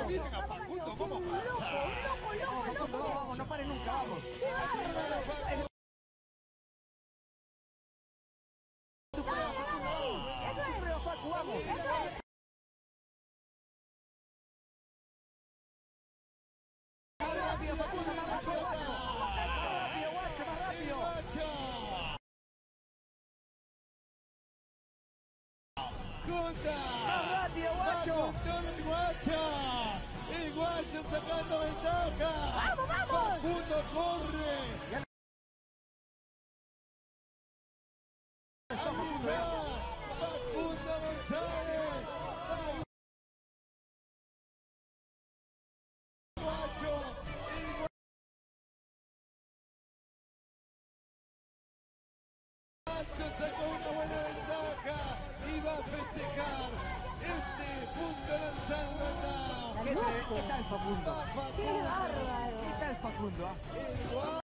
miren a Facundo cómo pasa. Vamos, Facundo, vamos, no pare nunca, vamos. Vamos. Más rápido, Facundo, más rápido, Guacho. Más rápido, Guacho, más rápido. Junta. Más rápido, Guacho. Va con todo el Guacha. El Guacho sacando ventaja. ¡Vamos, vamos! Facundo corre. Facundo González. Guacho. El Guacho sacó una buena ventaja y va a festejar este punto lanzando acá. ¿Qué tal Facundo? ¡Qué bárbaro! ¿Qué tal Facundo?